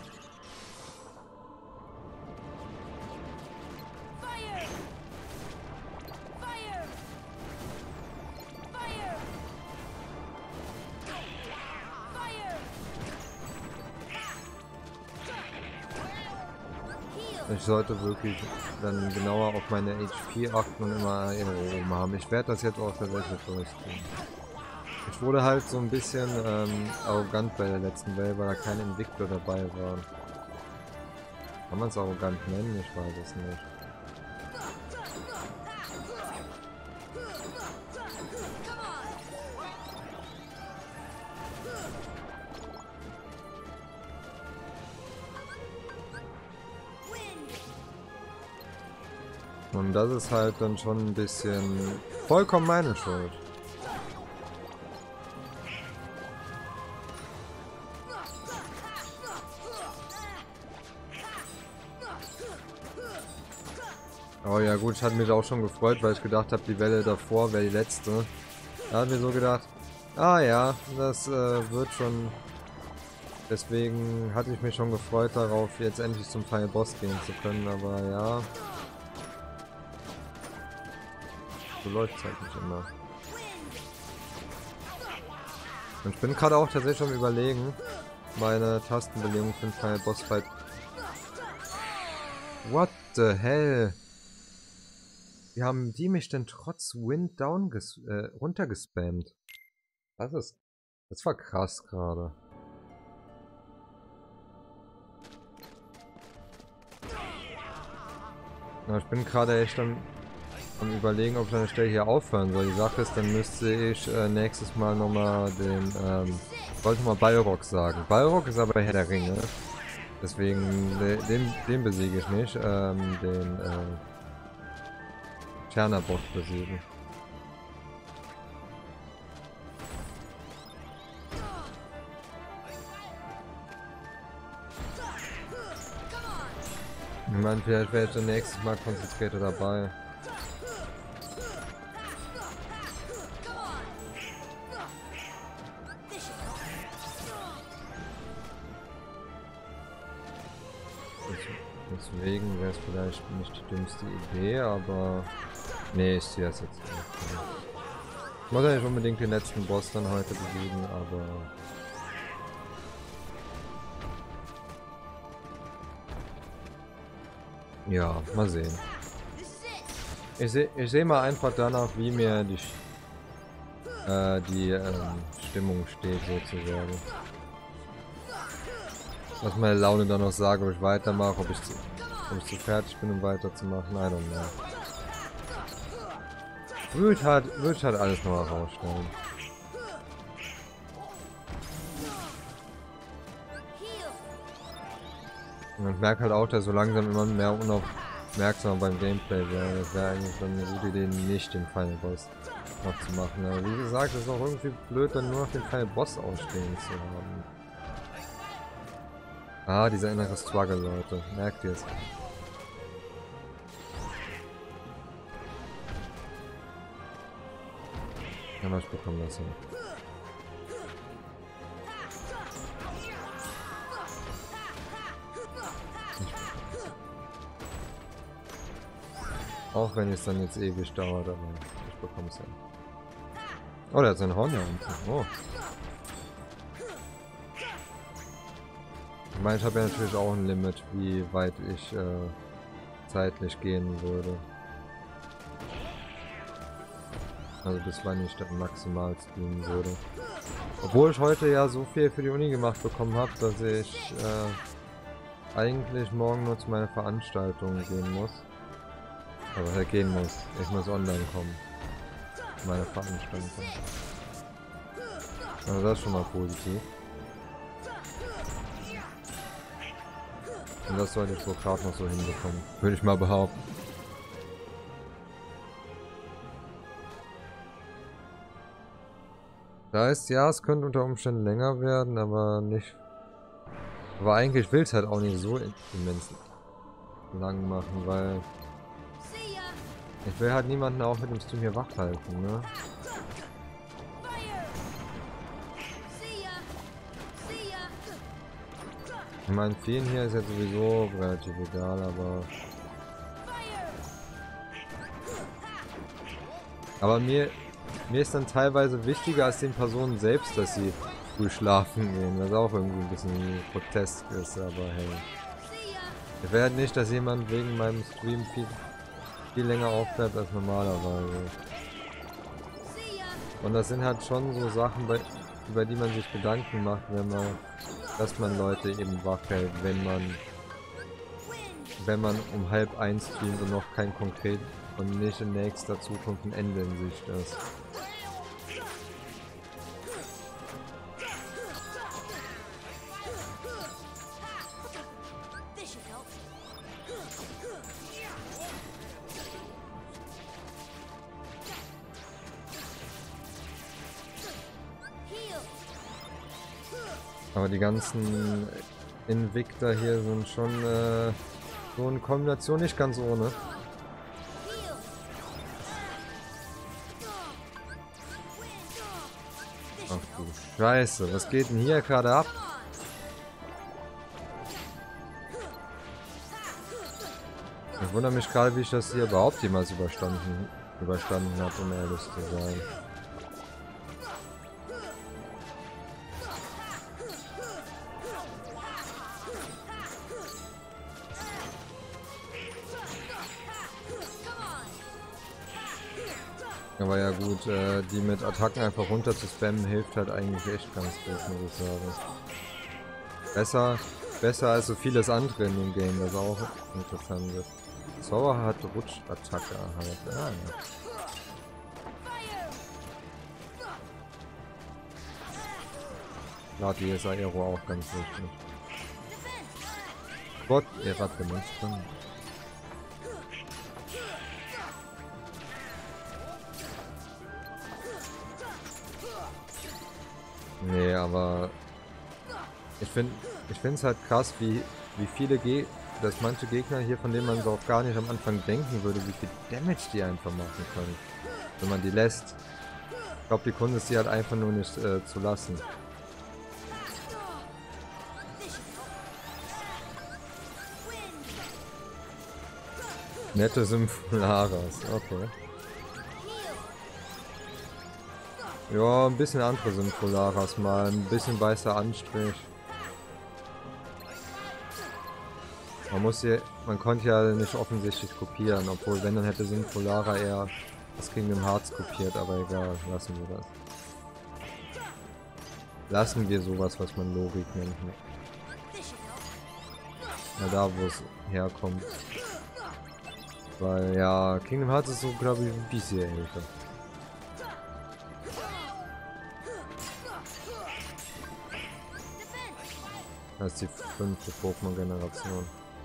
Ich sollte wirklich dann genauer auf meine H P achten und immer Erinnerungen haben. Ich werde das jetzt auch tatsächlich durchziehen. Ich wurde halt so ein bisschen ähm, arrogant bei der letzten Welle, weil da kein Entwickler dabei war. Kann man es arrogant nennen? Ich weiß es nicht. Und das ist halt dann schon ein bisschen vollkommen meine Schuld. Oh ja gut, ich hatte mich auch schon gefreut, weil ich gedacht habe, die Welle davor wäre die letzte. Da habe ich mir so gedacht, ah ja, das äh, wird schon. Deswegen hatte ich mich schon gefreut darauf, jetzt endlich zum Final Boss gehen zu können, aber ja. So läuft es halt nicht immer. Und ich bin gerade auch tatsächlich schon überlegen, meine Tastenbelegung für den Final Boss Fight. What the hell? Wie haben die mich denn trotz Wind down ges äh, runtergespammt? Das ist. Das war krass gerade. Na, ich bin gerade echt am, am überlegen, ob ich an der Stelle hier aufhören soll. Die Sache ist, dann müsste ich äh, nächstes Mal nochmal den, ähm, wollte mal Balrog sagen. Balrog ist aber Herr der Ringe. Deswegen, den, den besiege ich nicht. Ähm, den, äh, Chernerbot besiegen. Ich meine, vielleicht wäre ich dann nächstes Mal konzentrierter dabei. Deswegen wäre es vielleicht nicht die dümmste Idee, aber nee, ich ziehe das jetzt nicht. Ich muss ja nicht unbedingt den letzten Boss dann heute besiegen, aber Ja, mal sehen. Ich sehe ich seh mal einfach danach, wie mir die, äh, die ähm, Stimmung steht, sozusagen. Was meine Laune dann noch sage, ob ich weitermache, ob ich zu, ob ich zu fertig bin, um weiterzumachen. I don't know. Wird halt, wird halt alles noch herausstellen. Und ich merke halt auch, dass so langsam immer mehr unaufmerksam beim Gameplay wäre. Das wäre eigentlich dann eine gute Idee, nicht den Final Boss noch zu machen. Aber wie gesagt, es ist auch irgendwie blöd, dann nur noch den Final Boss ausstehen zu haben. Ah, dieser innere Struggle, Leute. Merkt ihr es? Ja, ich bekomme das hin. Auch wenn es dann jetzt ewig dauert, aber ich bekomme es hin. Oh, der hat sein Horn ja unten. Oh. Ich meine, ich habe ja natürlich auch ein Limit, wie weit ich äh, zeitlich gehen würde. Also bis wann ich dann maximal streamen würde. Obwohl ich heute ja so viel für die Uni gemacht bekommen habe, dass ich äh, eigentlich morgen nur zu meiner Veranstaltung gehen muss. Aber halt gehen muss. Ich muss online kommen. Meine Veranstaltung. Also das ist schon mal positiv. Und das sollte ich so gerade noch so hinbekommen. Würde ich mal behaupten. Da heißt, ja, es könnte unter Umständen länger werden, aber nicht. Aber eigentlich will es halt auch nicht so immens lang machen, weil ich will halt niemanden auch mit dem Stream hier wach halten, ne? Ich meine, vielen hier ist ja sowieso relativ egal, aber... Aber mir, mir ist dann teilweise wichtiger als den Personen selbst, dass sie früh schlafen gehen, was auch irgendwie ein bisschen grotesk ist, aber hey. Ich will halt nicht, dass jemand wegen meinem Stream viel, viel länger aufbleibt als normalerweise. Und das sind halt schon so Sachen, bei, über die man sich Gedanken macht, wenn man, dass man Leute eben wach hält, wenn man, wenn man um halb eins streamt und noch kein konkret und nicht in nächster Zukunft ein Ende in Sicht ist. Aber die ganzen Invicta hier sind schon äh, so eine Kombination nicht ganz ohne. Ach du Scheiße, was geht denn hier gerade ab? Ich wundere mich gerade, wie ich das hier überhaupt jemals überstanden, überstanden habe, um ehrlich zu sein. Aber ja gut, äh, die mit Attacken einfach runter zu spammen hilft halt eigentlich echt ganz gut, muss ich sagen. Besser, besser als so vieles andere in dem Game, das auch interessant ist. Zauber hat Rutschattacke halt. Ah, ja. Klar, die ist Aero auch ganz wichtig. Gott, ihr Ratte, Mensch drin. Nee, aber ich finde ich finde es halt krass, wie, wie viele Ge dass manche Gegner hier, von denen man so auch gar nicht am Anfang denken würde, wie viel Damage die einfach machen können, wenn man die lässt. Ich glaube, die Kunst ist die halt einfach nur nicht äh, zu lassen. Nette Sympholaras, okay. Ja, ein bisschen andere Sympholaras mal, ein bisschen weißer Anstrich. Man muss hier, man konnte ja nicht offensichtlich kopieren, obwohl wenn, dann hätte Sympholara eher das Kingdom Hearts kopiert, aber egal, lassen wir das. Lassen wir sowas, was man Logik nennt. Ja, da wo es herkommt. Weil ja, Kingdom Hearts ist so, glaube ich, ein bisschen älter. Das ist die fünfte Pokémon-Generation.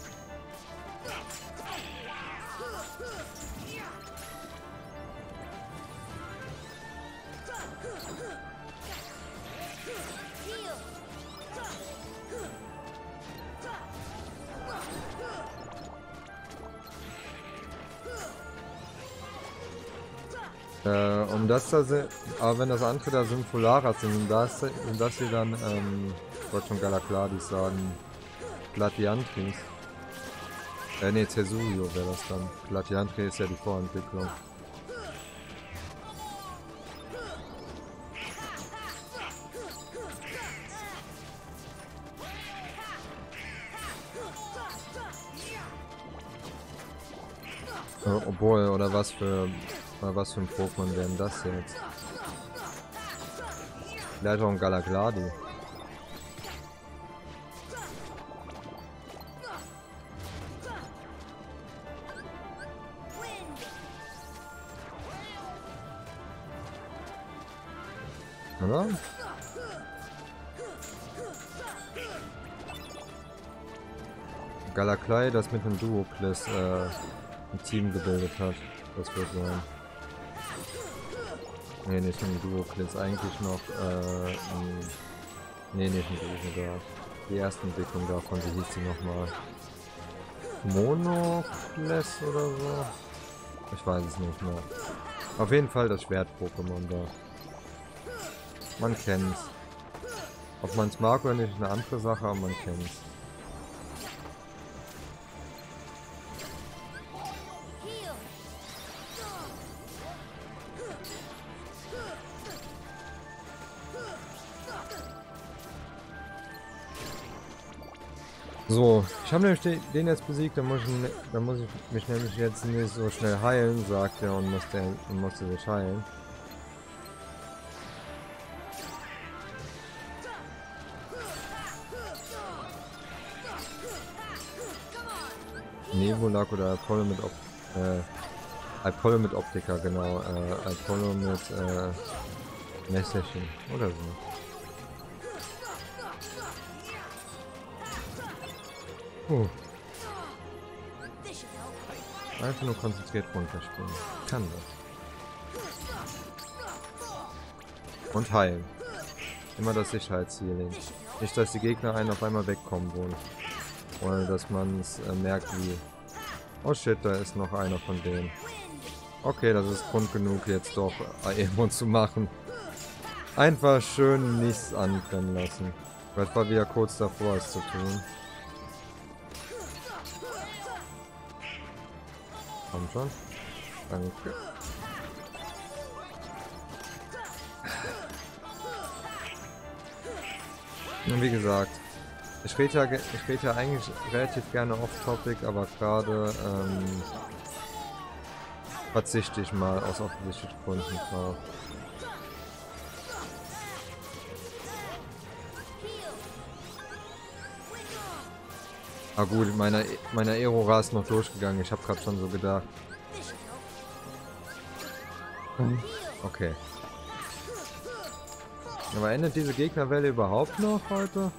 Äh, und das da sind, aber wenn das andere da Sympholara sind, und das sind das hier dann, ähm, ich wollte schon Galacladis sagen, Gladiantris. Äh, ne, Tesurio wäre das dann. Gladiantri ist ja die Vorentwicklung. Äh, obwohl, oder was für, oder was für ein Pokémon wären das jetzt? Vielleicht auch ein Galagladi. Oder? Galaklai, das mit dem Duoklis äh, ein Team gebildet hat. Das wird sein. Ne, nicht ein Duoklis, eigentlich noch äh, ein, nee, nicht ein Duoklis. Die erste Entwicklung davon, wie hieß sie nochmal? Monokles oder so? Ich weiß es nicht mehr. Auf jeden Fall das Schwert-Pokémon da. Man kennt's. Ob man es mag oder nicht, ist eine andere Sache, aber man kennt's. So, ich habe nämlich den jetzt besiegt, dann muss, ich, dann muss ich mich nämlich jetzt nicht so schnell heilen, sagt er, und musste, und musste sich heilen. Nebulak oder Apollo mit Op äh, Apollo mit Optika, genau, äh, Apollo mit äh, Messerchen oder so. Uh. Einfach nur konzentriert runterspringen. Kann das. Und heilen. Immer das Sicherheitshealing. Nicht, dass die Gegner einen auf einmal wegkommen wollen. Oder dass man es äh, merkt wie... Oh shit, da ist noch einer von denen. Okay, das ist Grund genug jetzt doch Aemon zu machen. Einfach schön nichts anbrennen lassen. Das war wieder kurz davor, es zu tun. Komm schon. Danke. Und wie gesagt, ich rede ja, ich rede ja eigentlich relativ gerne off-topic, aber gerade ähm, verzichte ich mal aus offensichtlichen Gründen drauf. Ah gut, meiner meiner Aerora ist noch durchgegangen. Ich habe gerade schon so gedacht. Okay. Aber endet diese Gegnerwelle überhaupt noch heute?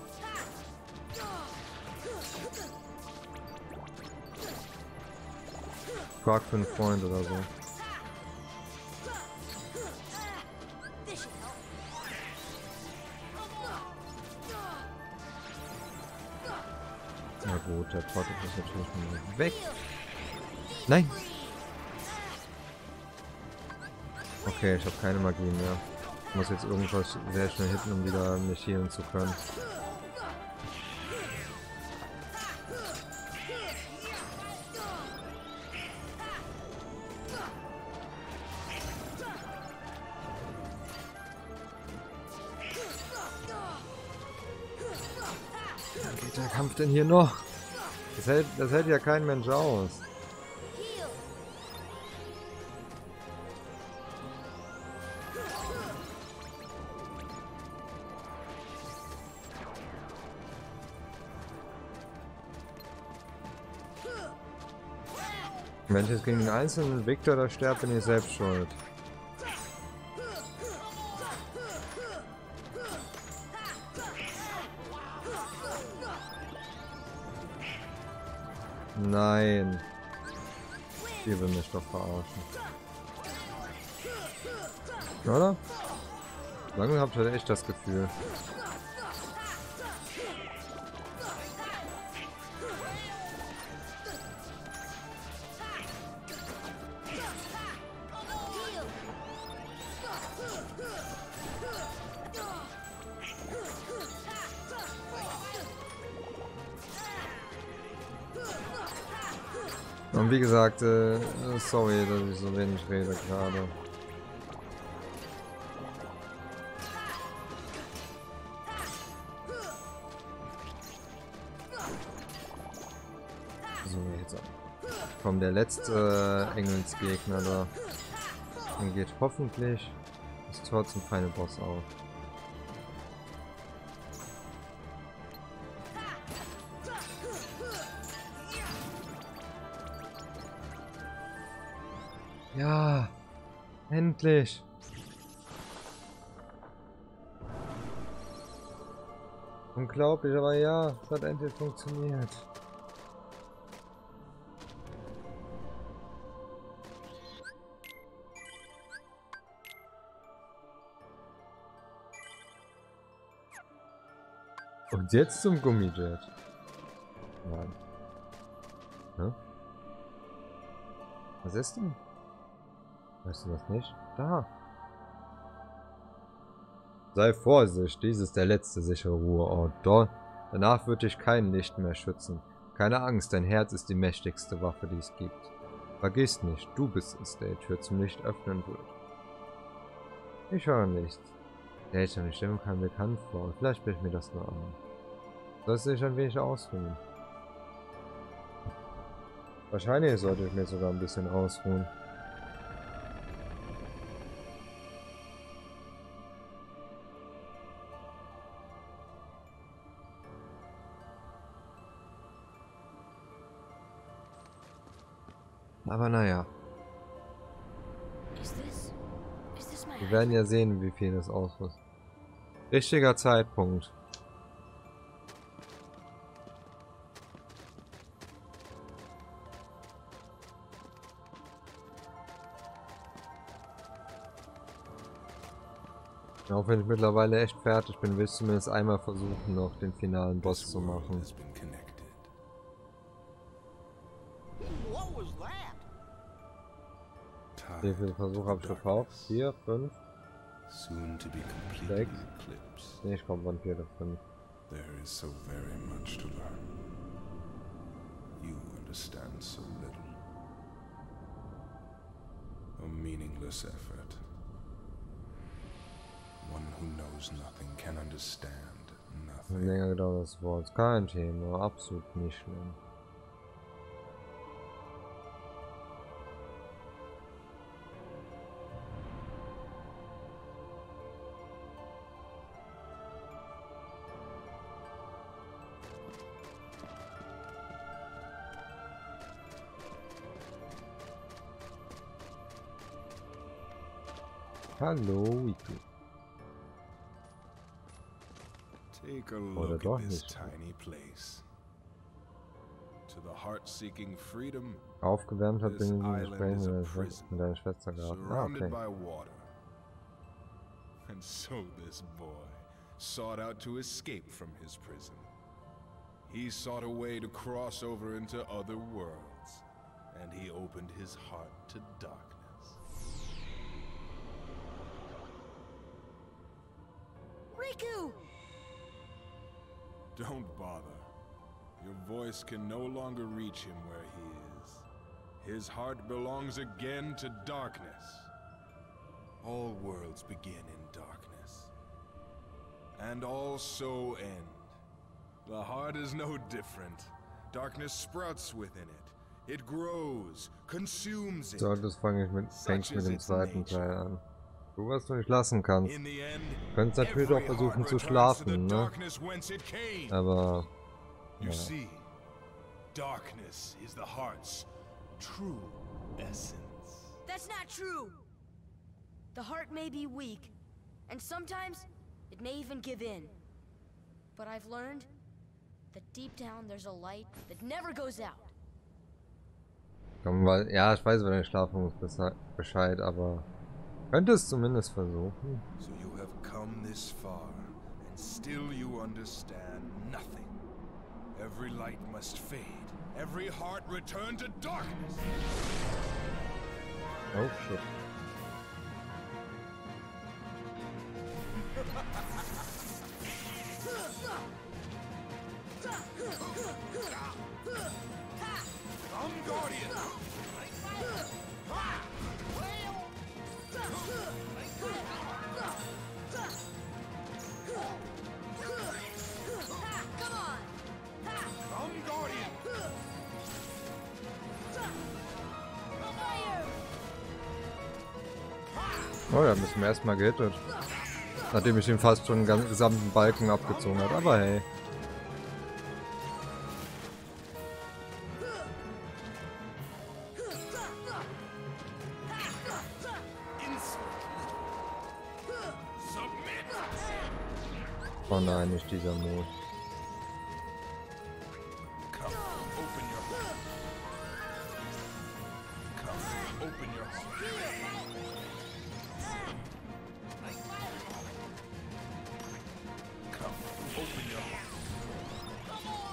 Frag für einen Freund oder so. Na gut, der Trottel ist natürlich mal weg. Nein! Okay, ich habe keine Magie mehr. Ich muss jetzt irgendwas sehr schnell hitten, um wieder mich healen zu können. Wie geht der Kampf denn hier noch? Das hält, das hält ja kein Mensch aus. Wenn ich jetzt gegen einen einzelnen Victor da sterbe, bin ich selbst schuld. Nein. Die will mich doch verarschen. Oder? Lange habt ihr echt das Gefühl. Und wie gesagt, äh, sorry, dass ich so wenig rede gerade. So, jetzt kommt der letzte äh, Engelsgegner da. Dann geht hoffentlich das Tor zum Final Boss auf. Ja, endlich. Unglaublich, aber ja, es hat endlich funktioniert. Und jetzt zum Gummijet. Nein. Hä? Was ist denn? Weißt du das nicht? Da. Sei vorsichtig, dies ist der letzte sichere Ruheort. Dort, danach wird dich kein Licht mehr schützen. Keine Angst, dein Herz ist die mächtigste Waffe, die es gibt. Vergiss nicht, du bist es, der die Tür zum Licht öffnen wird. Ich höre nichts. Der Eltern, die Stimme kam bekannt vor. Vielleicht spricht mir das nur an. Sollst du dich ein wenig ausruhen? Wahrscheinlich sollte ich mir sogar ein bisschen ausruhen. Aber naja. Wir werden ja sehen, wie viel das ausrüstet. Richtiger Zeitpunkt. Auch wenn ich mittlerweile echt fertig bin, willst du mir jetzt einmal versuchen, noch den finalen Boss zu machen. Wie viele Versuche habe ich verkauft? Vier, fünf, sechs. Nee, ich komme von vier oder fünf. There is so very much to learn. You understand so little. A meaningless effort. One who knows nothing can understand nothing. Länger gedauert das Wort. Kein Thema, absolut nicht schlimm. Hallo, Wiki. Take a look at this tiny place. To the heart-seeking freedom. Aufgewärmt hat bin ich Gespräch mit deiner Schwester gehabt. Ah, okay. And so this boy sought out to escape from his prison. He sought a way to cross over into other worlds, and he opened his heart to darkness. Riku! Don't bother. Your voice can no longer reach him where he is. His heart belongs again to darkness. All worlds begin in darkness. And all so end. The heart is no different. Darkness sprouts within it. It grows, consumes it. So, das fange ich mit, fängt mit dem zweiten Teil an. Du, was du nicht lassen kannst. In the end, Du könntest natürlich auch versuchen zu schlafen, ne? Aber... You Ja. see, darkness is the heart's true essence. That's not true. The heart may be weak, and sometimes it may even give in. But I've learned that deep down there's a light that never goes out. Komm, weil, ja, ich weiß, wenn ich schlafen muss, besa- Bescheid, aber könnte es zumindest versuchen. So you have come this far, and still you understand nothing. Every light must fade. Every heart return to darkness. Oh shit. Come, Guardian! Come on! Come, Guardian! Fire! Oh ja, müssen wir erstmal gehittet. Nachdem ich ihm fast schon den ganzen gesamten Balken abgezogen habe, aber hey. Oh nein, nicht dieser Mut. Come, open your heart. Come, open your heart. Come, open your heart.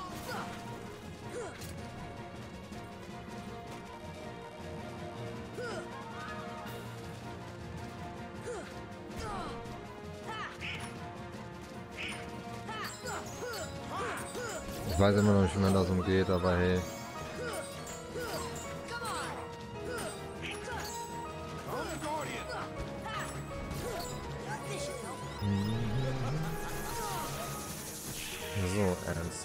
Ich weiß immer noch nicht, wie man das umgeht, aber hey. Come, Guardian! So, ernst.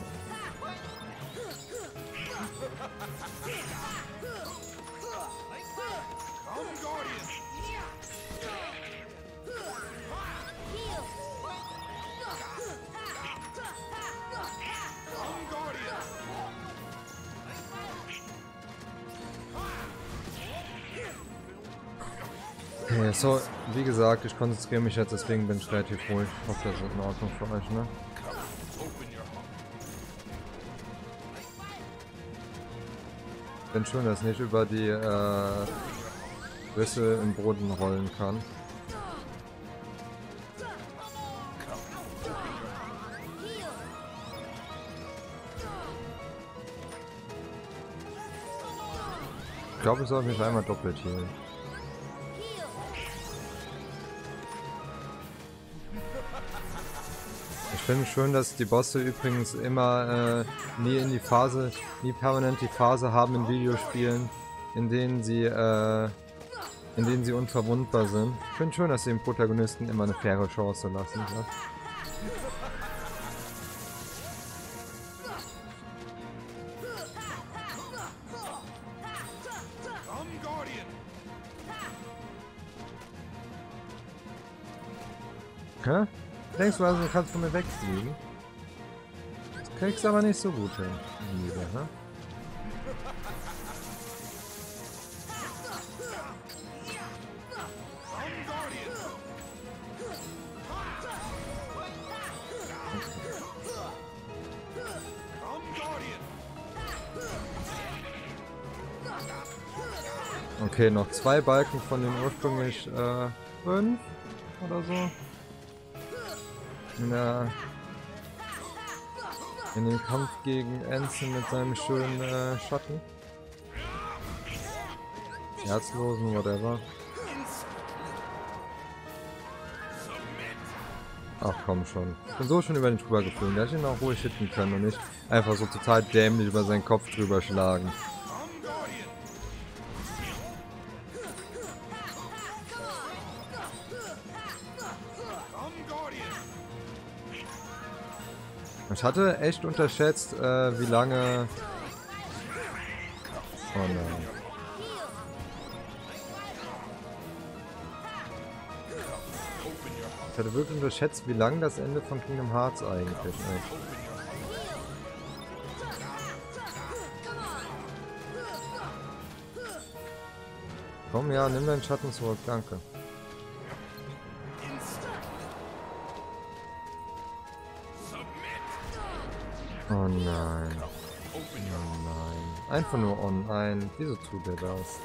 Come, Guardian! Come, Guardian! Okay, so, wie gesagt, ich konzentriere mich jetzt, deswegen bin ich relativ ruhig. Ich hoffe, das ist in Ordnung für euch, ne? Come, open your heart. Ich bin schon, dass ich nicht über die äh, Risse im Boden rollen kann. Ich glaube, ich soll mich einmal doppelt healen. Ich finde schön, dass die Bosse übrigens immer äh, nie in die Phase, nie permanent die Phase haben in Videospielen, in denen sie, äh, in denen sie unverwundbar sind. Ich finde schön, dass sie dem Protagonisten immer eine faire Chance lassen. Ja? Come, Guardian! Hä? Denkst du also, du kannst von mir wegfliegen? Das kriegst du aber nicht so gut hin. Liebe, hä? Come, Guardian! Come, Guardian! Okay, noch zwei Balken von den ursprünglich äh, fünf oder so. In, der, in den Kampf gegen Ansem mit seinem schönen äh, Schatten. Herzlosen, whatever. Ach komm schon. Ich bin so schon über den drüber geflogen. Der hätte ihn auch ruhig hitten können und nicht einfach so total dämlich über seinen Kopf drüber schlagen. Come, Guardian! Come, Guardian! Ich hatte echt unterschätzt, äh, wie lange Oh nein. Ich hatte wirklich unterschätzt, wie lang das Ende von Kingdom Hearts eigentlich ist. Komm, ja, nimm deinen Schatten zurück, danke. Oh nein. Oh nein. Einfach nur oh nein. Wieso tut er das?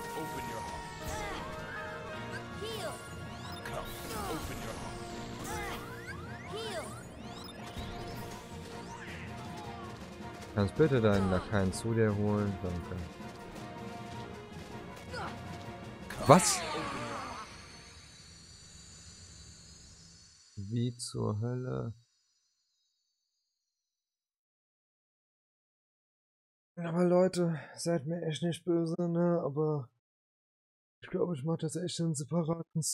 Kannst bitte deinen Lakaien zu dir holen? Danke. Was? Wie zur Hölle? Aber Leute, seid mir echt nicht böse, ne? Aber ich glaube, ich mache das echt in separaten